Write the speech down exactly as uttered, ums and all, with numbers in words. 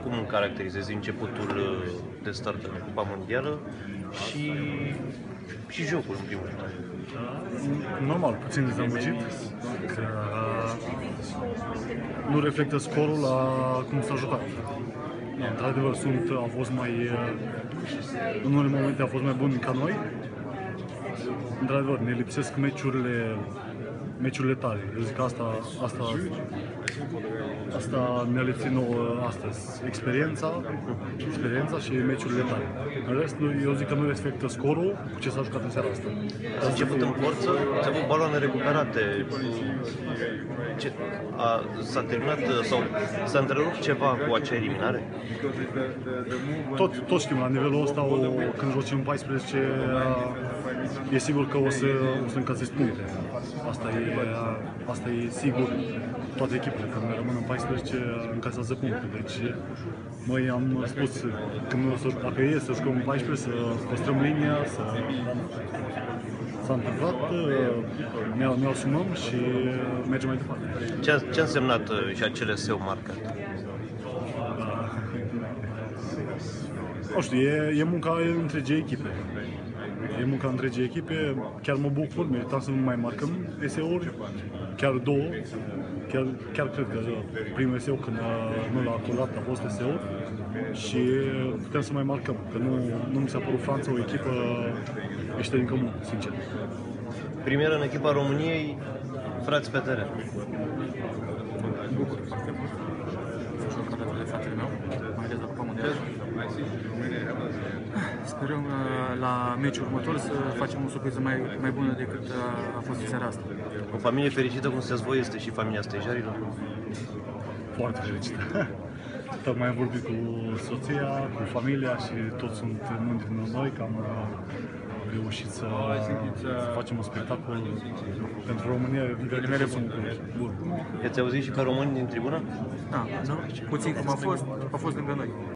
cum caracterizezi începutul de start în Cupa Mondială și, și jocul, în primul rând? Normal, puțin dezamăgit, că nu reflectă scorul la cum s-a jucat. Da, într-adevăr, sunt, au fost mai, în unele momente au fost mai buni ca noi. Într-adevăr, ne lipsesc meciurile, meciurile tare. Eu zic că asta, asta, asta ne-a lipsit nouă astăzi. Experiența, experiența și meciurile tare. În rest, eu zic că nu reflectă scorul cu ce s-a jucat în seara asta. Ați început în forță, ați avut baloane recuperate. Ce, a, s-a terminat sau s-a întrerupt ceva cu acea eliminare? Tot, tot știm, la nivelul ăsta, o, când joci în paisprezece, e sigur că o să, o să încălzești puncte. Asta e, asta e sigur. Toate echipele, când rămân în paisprezece, încasează puncte. Deci, noi am spus, când, dacă e să jucăm în paisprezece, să păstrăm linia, să... S-a întâmplat, ne, ne asumăm și mergem mai departe. Ce a, ce a însemnat și acele S E O marcat? Nu știu, e, e munca întregii echipe. E munca întregii echipe, chiar mă bucur, meritam să nu mai marcăm S E O-uri, chiar două. Chiar, chiar cred că primul S E O când nu l-a acordat a fost S E O și putem să mai marcăm, că nu, nu mi s-a părut Franța o echipă ieșită din comun, sincer. Premieră în echipa României, frați pe teren. Bucur foarte mult. Să joc alături de fratele meu, mai ales la Cupa Mondială. Sperăm la meciul următor să facem o surpriză mai, mai bună decât a fost în seara asta. O familie fericită cum sunteți voi este și familia Stejarilor? Foarte fericită. Tocmai am vorbit cu soția, cu familia și toți sunt mândri de noi că am reușit să, să facem un spectacol pentru România. Ele sunt bun. I-ați auzit și pe români din tribună? Da, nu? Puțin cum a fost, a fost lângă noi.